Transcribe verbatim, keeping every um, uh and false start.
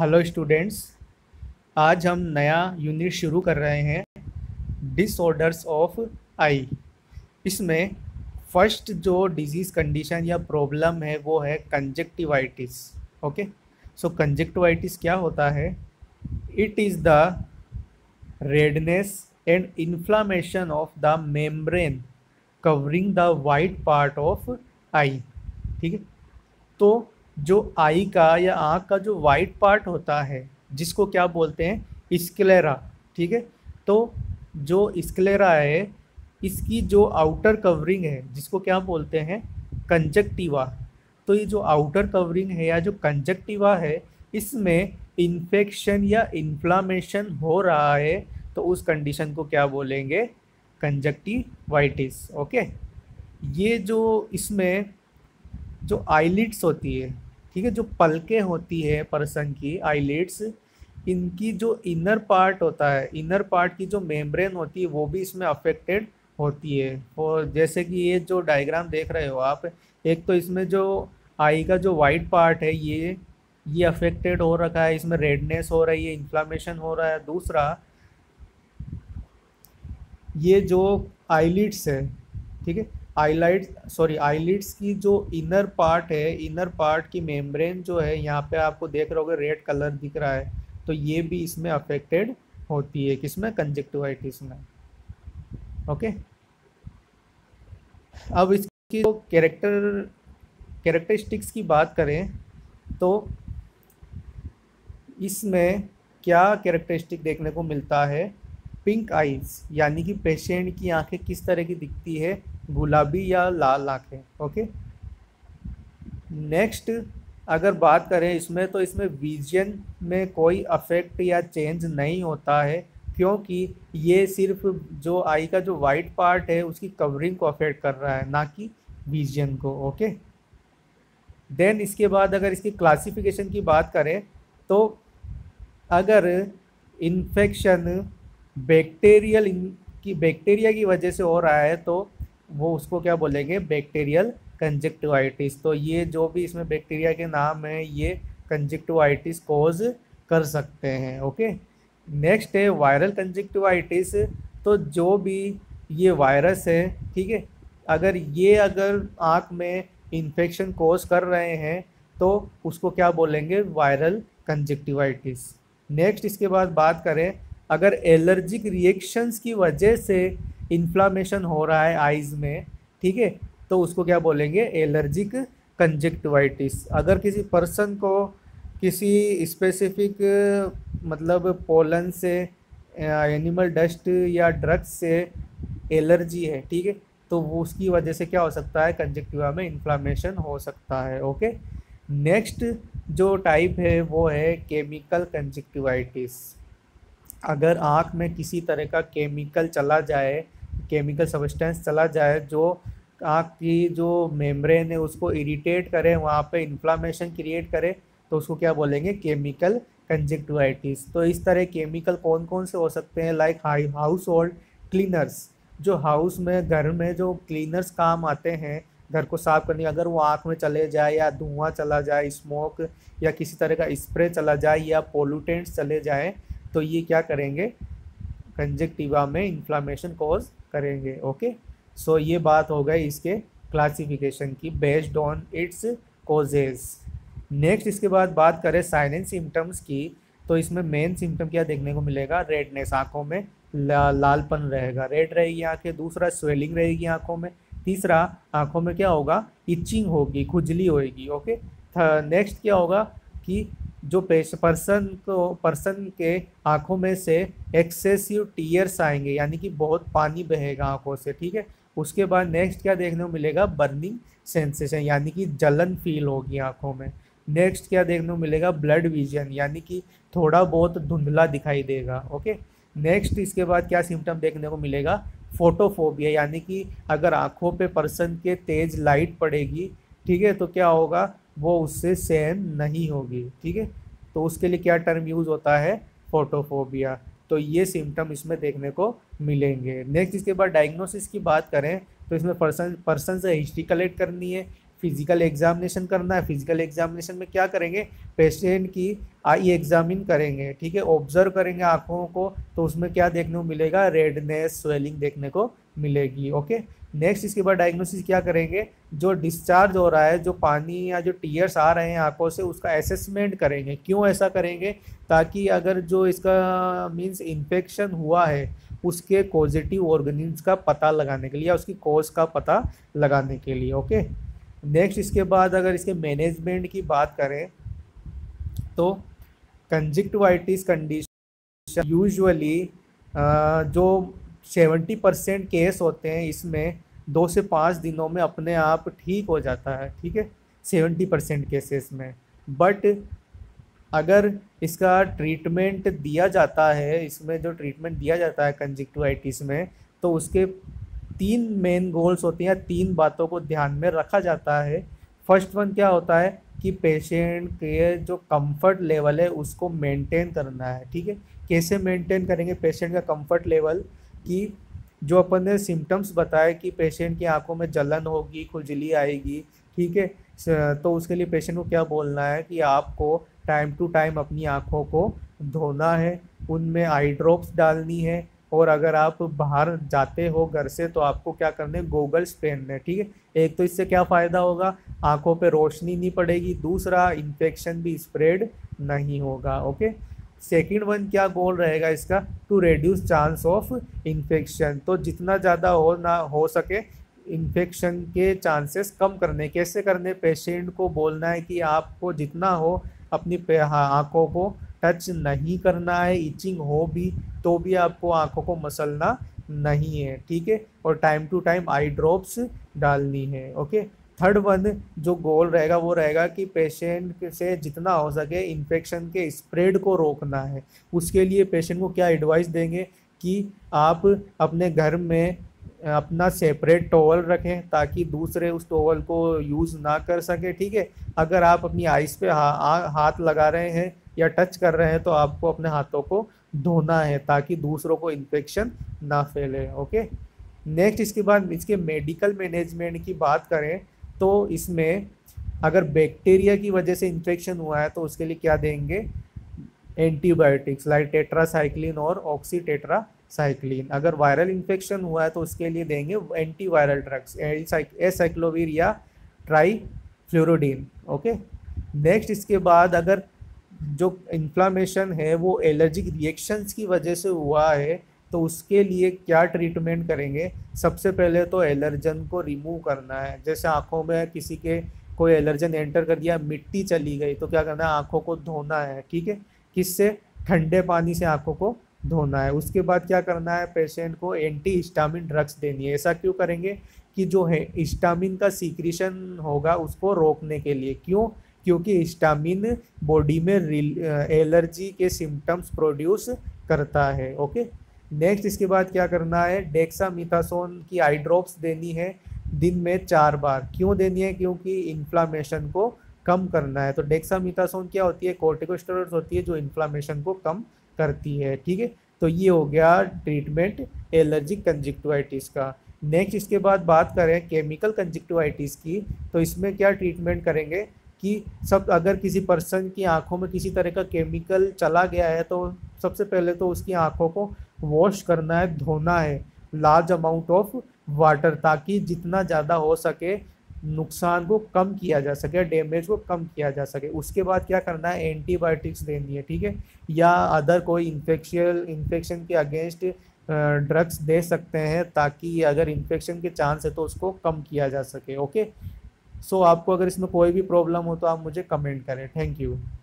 Hello students. आज हम नया यूनिट शुरू कर रहे हैं, डिसऑर्डर्स ऑफ आई। इसमें फर्स्ट जो डिजीज़ कंडीशन या प्रॉब्लम है वो है कंजक्टिवाइटिस। ओके, सो कंजक्टिवाइटिस क्या होता है? It is the redness and inflammation of the membrane covering the white part of eye. ठीक है, तो जो आई का या आँख का जो वाइट पार्ट होता है जिसको क्या बोलते हैं, स्क्लेरा। ठीक है, तो जो स्क्लेरा है इसकी जो आउटर कवरिंग है जिसको क्या बोलते हैं, कंजक्टिवा। तो ये जो आउटर कवरिंग है या जो कंजक्टिवा है इसमें इन्फेक्शन या इन्फ्लामेशन हो रहा है, तो उस कंडीशन को क्या बोलेंगे, कंजक्टिवाइटिस। ओके, ये जो इसमें जो आईलिड्स होती है, ठीक है, जो पलकें होती है पर्सन की, आईलिड्स, इनकी जो इनर पार्ट होता है, इनर पार्ट की जो मेम्ब्रेन होती है वो भी इसमें अफेक्टेड होती है। और जैसे कि ये जो डायग्राम देख रहे हो आप, एक तो इसमें जो आई का जो वाइट पार्ट है ये ये अफेक्टेड हो रखा है, इसमें रेडनेस हो रही है, इन्फ्लामेशन हो रहा है। दूसरा, ये जो आईलिड्स है, ठीक है, आईलाइड सॉरी आईलिड्स की जो इनर पार्ट है, इनर पार्ट की मेम्ब्रेन जो है, यहाँ पे आपको देख रहे होगे रेड कलर दिख रहा है, तो ये भी इसमें अफेक्टेड होती है, किसमें, कंजक्टिवाइटिस में। ओके, अब इसकी जो कैरेक्टर कैरेक्टरिस्टिक्स की बात करें तो इसमें क्या कैरेक्टरिस्टिक देखने को मिलता है, पिंक आइज, यानी कि पेशेंट की आंखें किस तरह की दिखती है, गुलाबी या लाल आंखें। ओके, नेक्स्ट अगर बात करें इसमें, तो इसमें विजन में कोई अफेक्ट या चेंज नहीं होता है, क्योंकि ये सिर्फ जो आई का जो वाइट पार्ट है उसकी कवरिंग को अफेक्ट कर रहा है, ना कि विजन को। ओके, देन इसके बाद अगर इसकी क्लासिफिकेशन की बात करें तो अगर इन्फेक्शन बैक्टीरियल की बैक्टीरिया की वजह से हो रहा है तो वो उसको क्या बोलेंगे, बैक्टीरियल कंजक्टिवाइटिस। तो ये जो भी इसमें बैक्टीरिया के नाम है ये कंजक्टिवाइटिस कोज कर सकते हैं। ओके, नेक्स्ट है वायरल कंजक्टिवाइटिस। तो जो भी ये वायरस है, ठीक है, अगर ये अगर आँख में इन्फेक्शन कोज कर रहे हैं तो उसको क्या बोलेंगे, वायरल कंजक्टिवाइटिस। नेक्स्ट इसके बाद बात करें, अगर एलर्जिक रिएक्शंस की वजह से इन्फ्लामेशन हो रहा है आइज़ में, ठीक है, तो उसको क्या बोलेंगे, एलर्जिक कंजक्टिवाइटिस। अगर किसी पर्सन को किसी स्पेसिफिक मतलब पोलन से, एनिमल डस्ट या ड्रग्स से एलर्जी है, ठीक है, तो वो उसकी वजह से क्या हो सकता है, कंजक्टिवा में इन्फ्लामेशन हो सकता है। ओके, नेक्स्ट जो टाइप है वो है केमिकल कंजक्टिवाइटिस। अगर आँख में किसी तरह का केमिकल चला जाए, केमिकल सब्सटेंस चला जाए जो आँख की जो मेम्ब्रेन है उसको इरिटेट करे, वहाँ पे इन्फ्लामेशन क्रिएट करे, तो उसको क्या बोलेंगे, केमिकल कंजक्टिवाइटिस। तो इस तरह केमिकल कौन कौन से हो सकते हैं, लाइक हाउस होल्ड क्लीनर्स, जो हाउस में, घर में जो क्लीनर्स काम आते हैं घर को साफ करने, अगर वो आँख में चले जाए या धुआं चला जाए, स्मोक या किसी तरह का स्प्रे चला जाए या पोल्यूटेंट्स चले जाए, तो ये क्या करेंगे, कंजक्टिवा में इन्फ्लामेशन कॉज करेंगे। ओके, सो ये बात हो गई इसके क्लासिफिकेशन की based on its causes. Next इसके बाद बात करें साइन एंड सिम्टम्स की, तो इसमें मेन सिम्टम क्या देखने को मिलेगा, रेडनेस, आँखों में ला, लालपन रहेगा, रेड रहेगी आँखें। दूसरा, स्वेलिंग रहेगी आँखों में। तीसरा, आँखों में क्या होगा, इचिंग होगी, खुजली होगी। ओके, नेक्स्ट क्या होगा कि जो पेश पर्सन को पर्सन के आँखों में से एक्सेसिव टीयर्स आएंगे, यानी कि बहुत पानी बहेगा आँखों से। ठीक है, उसके बाद नेक्स्ट क्या देखने को मिलेगा, बर्निंग सेंसेशन, यानी कि जलन फील होगी आँखों में। नेक्स्ट क्या देखने को मिलेगा, ब्लड विजन, यानी कि थोड़ा बहुत धुंधला दिखाई देगा। ओके, नेक्स्ट इसके बाद क्या सिम्टम देखने को मिलेगा, फोटोफोबिया, यानी कि अगर आँखों पे पर्सन के तेज लाइट पड़ेगी, ठीक है, तो क्या होगा, वो उससे सहन नहीं होगी। ठीक है, तो उसके लिए क्या टर्म यूज़ होता है, फोटोफोबिया। तो ये सिम्टम इसमें देखने को मिलेंगे। नेक्स्ट इसके बाद डायग्नोसिस की बात करें तो इसमें पर्सन पर्सन से हिस्ट्री कलेक्ट करनी है, फिजिकल एग्जामिनेशन करना है। फिजिकल एग्जामिनेशन में क्या करेंगे, पेशेंट की आई एग्जामिन करेंगे, ठीक है, ऑब्जर्व करेंगे आंखों को, तो उसमें क्या देखने को मिलेगा, रेडनेस, स्वेलिंग देखने को मिलेगी। ओके, नेक्स्ट इसके बाद डायग्नोसिस क्या करेंगे, जो डिस्चार्ज हो रहा है, जो पानी या जो टीयर्स आ रहे हैं आंखों से, उसका असेसमेंट करेंगे। क्यों ऐसा करेंगे, ताकि अगर जो इसका मींस इन्फेक्शन हुआ है उसके पॉजिटिव ऑर्गेनिज्म का पता लगाने के लिए या उसकी कॉज का पता लगाने के लिए। ओके, नेक्स्ट इसके बाद अगर इसके मैनेजमेंट की बात करें तो कंजक्टिवाइटिस कंडीशन यूजुअली जो सेवेंटी परसेंट केस होते हैं इसमें दो से पाँच दिनों में अपने आप ठीक हो जाता है, ठीक है, सेवेंटी परसेंट केसेस में। बट अगर इसका ट्रीटमेंट दिया जाता है, इसमें जो ट्रीटमेंट दिया जाता है कंजक्टिवाइटिस में, तो उसके तीन मेन गोल्स होती हैं, तीन बातों को ध्यान में रखा जाता है। फर्स्ट वन क्या होता है कि पेशेंट के जो कंफर्ट लेवल है उसको मेंटेन करना है, ठीक है। कैसे मेंटेन करेंगे पेशेंट का कंफर्ट लेवल, कि जो अपन ने सिम्टम्स बताए कि पेशेंट की आंखों में जलन होगी, खुजली आएगी, ठीक है, तो उसके लिए पेशेंट को क्या बोलना है कि आपको टाइम टू टाइम अपनी आंखों को धोना है, उनमें आई ड्रॉप्स डालनी है, और अगर आप बाहर जाते हो घर से तो आपको क्या करने, गोगल्स पहनने, ठीक है। एक तो इससे क्या फ़ायदा होगा, आंखों पे रोशनी नहीं पड़ेगी, दूसरा इन्फेक्शन भी स्प्रेड नहीं होगा। ओके, सेकंड वन क्या गोल रहेगा इसका, to reduce chance of infection, तो जितना ज़्यादा हो ना हो सके इन्फेक्शन के चांसेस कम करने। कैसे करने, पेशेंट को बोलना है कि आपको जितना हो अपनी आंखों को टच नहीं करना है, इचिंग हो भी तो भी आपको आंखों को मसलना नहीं है, ठीक है, और time to time eye drops डालनी है। ओके, थर्ड वन जो गोल रहेगा वो रहेगा कि पेशेंट से जितना हो सके इन्फेक्शन के स्प्रेड को रोकना है। उसके लिए पेशेंट को क्या एडवाइस देंगे कि आप अपने घर में अपना सेपरेट टॉवल रखें ताकि दूसरे उस टॉवल को यूज़ ना कर सके, ठीक है। अगर आप अपनी आइज़ पे हा, आ, हाथ लगा रहे हैं या टच कर रहे हैं तो आपको अपने हाथों को धोना है ताकि दूसरों को इन्फेक्शन ना फैले। ओके, नेक्स्ट इसके बाद इसके मेडिकल मैनेजमेंट की बात करें तो इसमें अगर बैक्टीरिया की वजह से इन्फेक्शन हुआ है तो उसके लिए क्या देंगे, एंटीबायोटिक्स लाइक टेट्रासाइक्लिन और ऑक्सीटेट्रासाइक्लिन। अगर वायरल इन्फेक्शन हुआ है तो उसके लिए देंगे एंटीवायरल ड्रग्स, एसाइक्लोवीर या ट्राईफ्लोरोडीन। ओके, नेक्स्ट इसके बाद अगर जो इन्फ्लामेशन है वो एलर्जिक रिएक्शंस की वजह से हुआ है तो उसके लिए क्या ट्रीटमेंट करेंगे। सबसे पहले तो एलर्जन को रिमूव करना है। जैसे आंखों में किसी के कोई एलर्जन एंटर कर दिया, मिट्टी चली गई, तो क्या करना है, आंखों को धोना है, ठीक है, किससे, ठंडे पानी से आंखों को धोना है। उसके बाद क्या करना है, पेशेंट को एंटी हिस्टामिन ड्रग्स देनी है। ऐसा क्यों करेंगे कि जो है हिस्टामिन का सीक्रेशन होगा उसको रोकने के लिए। क्यों, क्योंकि हिस्टामिन बॉडी में एलर्जी के सिम्टम्स प्रोड्यूस करता है। ओके, नेक्स्ट इसके बाद क्या करना है, डेक्सामीथासोन की आई ड्रॉप्स देनी है दिन में चार बार। क्यों देनी है, क्योंकि इन्फ्लामेशन को कम करना है। तो डेक्सामीथासोन क्या होती है, कॉर्टिकोस्टेरॉइड्स होती है जो इन्फ्लामेशन को कम करती है, ठीक है। तो ये हो गया ट्रीटमेंट एलर्जिक कंजक्टिवाइटिस का। नेक्स्ट इसके बाद बात करें केमिकल कंजक्टिवाइटिस की, तो इसमें क्या ट्रीटमेंट करेंगे कि सब अगर किसी पर्सन की आंखों में किसी तरह का केमिकल चला गया है तो सबसे पहले तो उसकी आंखों को वॉश करना है, धोना है लार्ज अमाउंट ऑफ वाटर, ताकि जितना ज़्यादा हो सके नुकसान को कम किया जा सके, डैमेज को कम किया जा सके। उसके बाद क्या करना है, एंटीबायोटिक्स देनी है, ठीक है, या अदर कोई इन्फेक्शियल इन्फेक्शन के अगेंस्ट ड्रग्स दे सकते हैं ताकि अगर इन्फेक्शन के चांस है तो उसको कम किया जा सके। ओके, सो आपको अगर इसमें कोई भी प्रॉब्लम हो तो आप मुझे कमेंट करें। Thank you.